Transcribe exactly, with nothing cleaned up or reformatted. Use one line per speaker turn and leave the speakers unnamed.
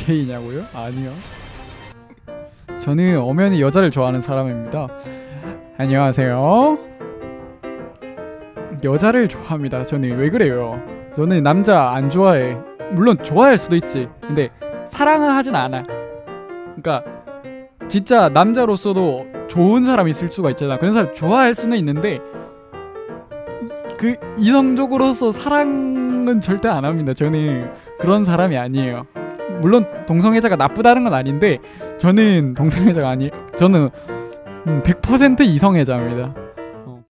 게이냐고요? 아니요. 저는 엄연히 여자를 좋아하는 사람입니다. 안녕하세요. 여자를 좋아합니다. 저는. 왜 그래요? 저는 남자 안 좋아해. 물론 좋아할 수도 있지. 근데 사랑을 하진 않아. 그러니까 진짜 남자로서도 좋은 사람이 있을 수가 있잖아. 그런 사람 좋아할 수는 있는데 그 이성적으로서 사랑은 절대 안 합니다. 저는 그런 사람이 아니에요. 물론 동성애자가 나쁘다는 건 아닌데 저는 동성애자가 아니 저는 백 퍼센트 이성애자입니다.